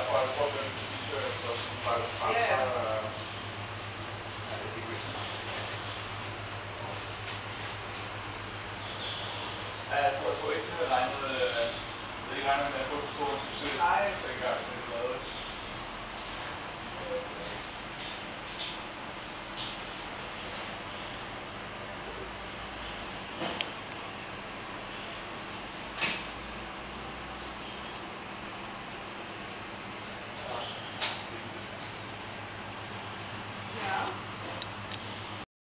der får jeg prøvet med t-shirt, så bare det frem, Ja, ja. så ja, det gik ikke så meget. Ja, jeg tror ikke, det havde regnet med at få så stor en succes Nej. dengang.